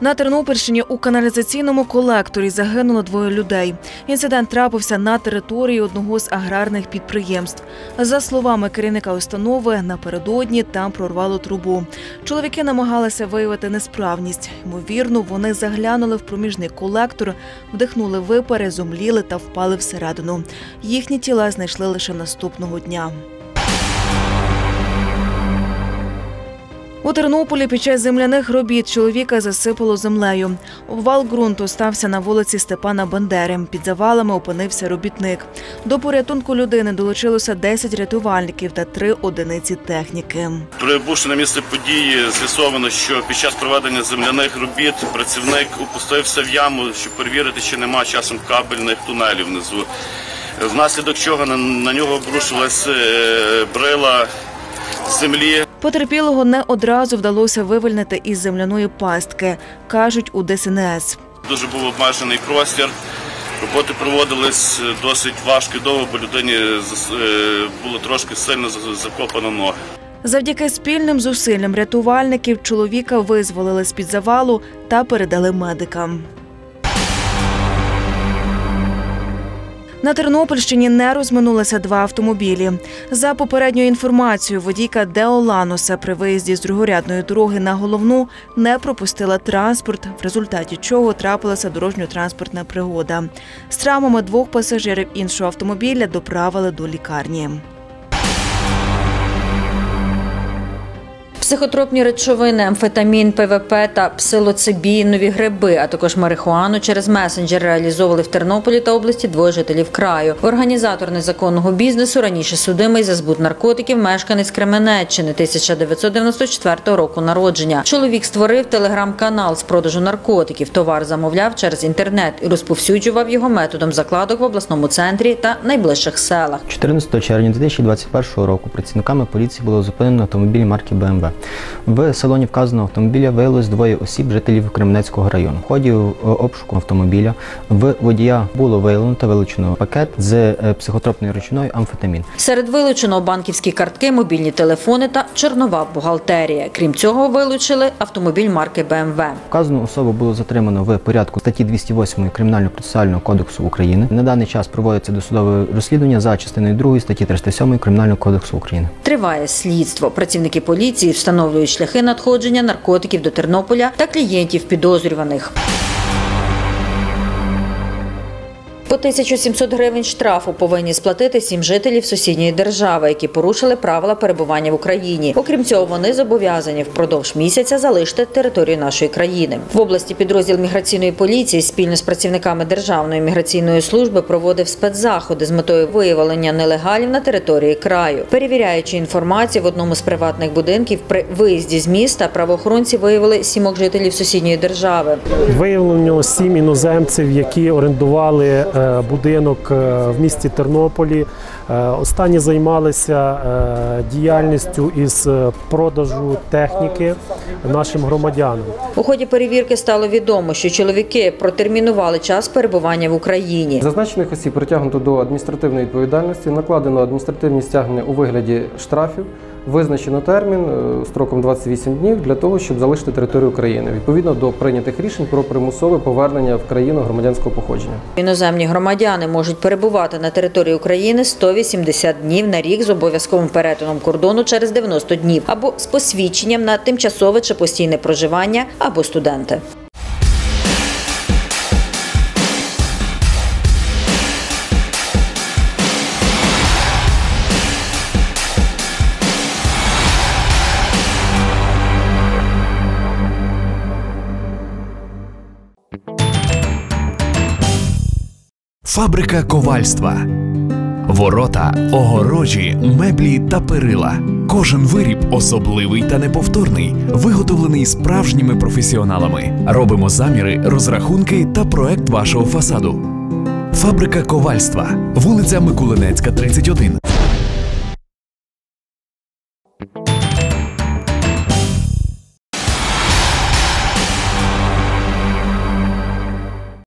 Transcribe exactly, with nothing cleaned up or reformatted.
На Тернопільщині у каналізаційному колекторі загинуло двоє людей. Інцидент трапився на території одного з аграрних підприємств. За словами керівника установи, напередодні там прорвало трубу. Чоловіки намагалися виявити несправність. Ймовірно, вони заглянули в проміжний колектор, вдихнули випари, зомліли та впали всередину. Їхні тіла знайшли лише наступного дня. У Тернополі під час земляних робіт чоловіка засипало землею. Обвал ґрунту стався на вулиці Степана Бандери. Під завалами опинився робітник. До порятунку людини долучилося десять рятувальників та три одиниці техніки. Прибувши на місце події, з'ясовано, що під час проведення земляних робіт працівник опустився в яму, щоб перевірити, чи немає часом кабельних тунелів внизу. Внаслідок чого на, на нього обрушилась брила землі. Потерпілого не одразу вдалося вивільнити із земляної пастки, кажуть у Де Ес En Ес. Дуже був обмежений простір. Роботи проводились досить важко і довго, бо людині було трошки сильно закопано ноги. Завдяки спільним зусиллям рятувальників чоловіка визволили з-під завалу та передали медикам. На Тернопільщині не розминулися два автомобілі. За попередньою інформацією, водійка Део Ланоса при виїзді з другорядної дороги на головну не пропустила транспорт, в результаті чого трапилася дорожньо-транспортна пригода. З травмами двох пасажирів іншого автомобіля доправили до лікарні. Психотропні речовини, амфетамін, Пе Ве Пе та псилоцибінові гриби, а також марихуану через месенджер реалізовували в Тернополі та області двоє жителів краю. Організатор незаконного бізнесу, раніше судимий за збут наркотиків, мешканець Кременеччини, тисяча дев'ятсот дев'яносто четвертого року народження. Чоловік створив телеграм-канал з продажу наркотиків, товар замовляв через інтернет і розповсюджував його методом закладок в обласному центрі та найближчих селах. чотирнадцятого червня дві тисячі двадцять першого року працівниками поліції було зупинено автомобіль марки Бе Ем Ве. В салоні вказаного автомобіля виявилось двоє осіб, жителів Кременецького району. В ході обшуку автомобіля в водія було виявлено та вилучено пакет з психотропною речовиною амфетамін. Серед вилученого банківські картки, мобільні телефони та чорнова бухгалтерія. Крім цього, вилучили автомобіль марки Бе Ем Ве. Вказану особу було затримано в порядку статті двісті восьмої Кримінально-процесуального кодексу України. На даний час проводиться досудове розслідування за частиною другої статті триста сьомої Кримінального кодексу України. Триває слідство. Працівники поліції встановлюють шляхи надходження наркотиків до Тернополя та клієнтів підозрюваних. По тисячу сімсот гривень штрафу повинні сплатити сім жителів сусідньої держави, які порушили правила перебування в Україні. Окрім цього, вони зобов'язані впродовж місяця залишити територію нашої країни. В області підрозділ міграційної поліції спільно з працівниками Державної міграційної служби проводив спецзаходи з метою виявлення нелегалів на території краю. Перевіряючи інформацію в одному з приватних будинків, при виїзді з міста правоохоронці виявили сімох жителів сусідньої держави. Виявлено сім іноземців, які орендували будинок в місті Тернополі. Останні займалися діяльністю із продажу техніки нашим громадянам. У ході перевірки стало відомо, що чоловіки протермінували час перебування в Україні. Зазначених осіб притягнуто до адміністративної відповідальності, накладено адміністративні стягнення у вигляді штрафів, визначено термін строком двадцять вісім днів для того, щоб залишити територію України, відповідно до прийнятих рішень про примусове повернення в країну громадянського походження. Іноземні громадяни можуть перебувати на території України сто вісімдесят днів на рік з обов'язковим перетином кордону через дев'яносто днів або з посвідченням на тимчасове чи постійне проживання або студенти. Фабрика ковальства. Ворота, огорожі, меблі та перила. Кожен виріб особливий та неповторний, виготовлений справжніми професіоналами. Робимо заміри, розрахунки та проект вашого фасаду. Фабрика ковальства. Вулиця Микулинецька, тридцять один.